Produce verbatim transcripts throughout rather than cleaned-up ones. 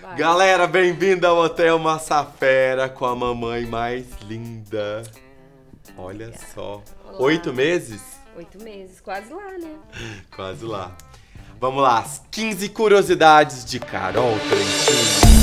Vai. Galera, bem-vinda ao Hotel Massafera com a mamãe mais linda. Olha Obrigada. só. Olá. Oito meses? Oito meses, quase lá, né? Quase lá. Vamos lá, as quinze curiosidades de Carol Trentinho.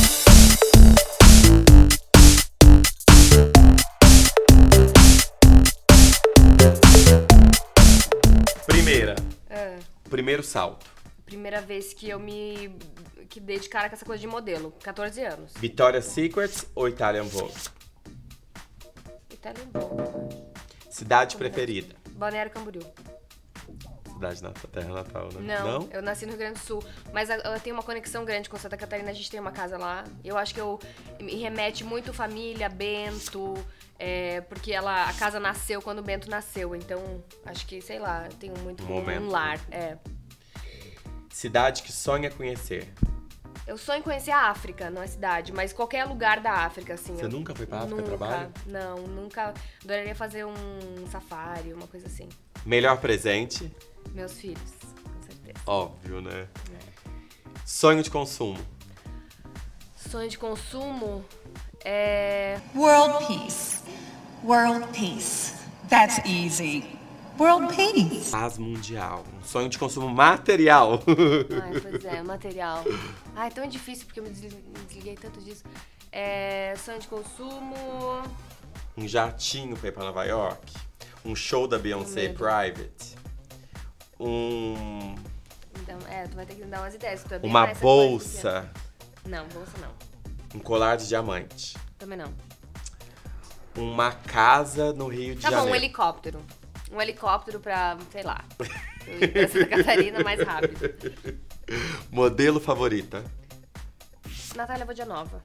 Primeira. Ah, Primeiro salto. primeira vez que eu me... que dei de cara com essa coisa de modelo. catorze anos. Victoria's Secret ou Italian Vogue? Italian Vogue. Cidade preferida? Balneário Camboriú. Cidade natal, terra natal, né? Não, eu nasci no Rio Grande do Sul, mas eu tenho uma conexão grande com Santa Catarina, a gente tem uma casa lá. Eu acho que eu me remete muito família, Bento, é, porque ela, a casa nasceu quando o Bento nasceu, então acho que, sei lá, eu tenho muito Um como momento. um lar. É. Cidade que sonha conhecer? Eu sonho em conhecer a África, não a cidade, mas qualquer lugar da África, assim. Você eu, nunca foi pra África a nunca, trabalho? Não, nunca. Adoraria fazer um safari, uma coisa assim. Melhor presente? Meus filhos, com certeza. Óbvio, né? É. Sonho de consumo? Sonho de consumo é... World peace. World peace. That's easy. World peace. Paz mundial. Um sonho de consumo material. Ai, pois é, material. Ai, é tão difícil porque eu me desli- me desliguei tanto disso. É... Sonho de consumo... Um jatinho pra ir pra Nova York. Um show da Beyoncé medo. private. Um... Então, é, tu vai ter que me dar umas ideias. Tu é bem Uma mais essa coisa bolsa. que- Não, bolsa não. Um colar de diamante. Também não. Uma casa no Rio de Tá bom, um Janeiro. helicóptero. Um helicóptero pra, sei lá, eu ir pra Santa Catarina mais rápido. Modelo favorita? Natália Vodianova.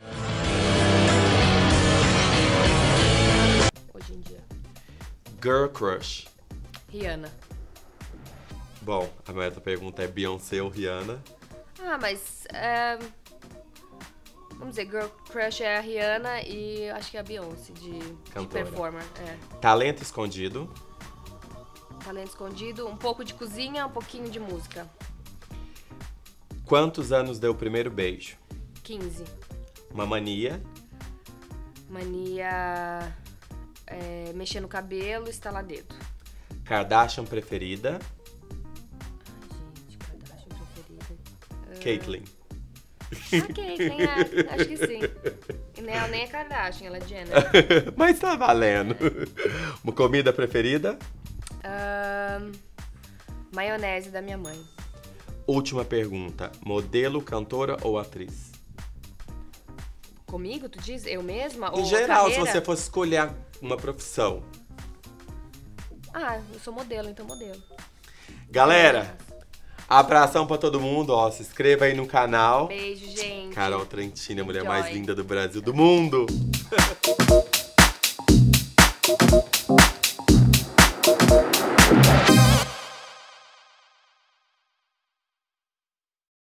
Hoje em dia. Girl crush. Rihanna. Bom, a minha outra pergunta é Beyoncé ou Rihanna? Ah, mas... é, vamos dizer, Girl Crush é a Rihanna e acho que é a Beyoncé de, de Cantora. performer. É. Talento escondido? Talento escondido, um pouco de cozinha, um pouquinho de música. Quantos anos deu o primeiro beijo? quinze. Uma mania? Mania... é, mexer no cabelo, estalar dedo. Kardashian preferida? Ai, gente, Kardashian preferida. Caitlyn. A Caitlyn, é. Acho que sim. E nem, ela nem é Kardashian, ela é Jenner. Mas tá valendo. Uma comida preferida? Ahn, maionese da minha mãe. Última pergunta. Modelo, cantora ou atriz? Comigo, tu diz? Eu mesma? Em ou geral, carreira? se você fosse escolher uma profissão. Ah, eu sou modelo, então modelo. Galera, abração pra todo mundo, ó. Se inscreva aí no canal. Beijo, gente. Carol Trentinho, a mulher mais Joy. linda do Brasil, do mundo.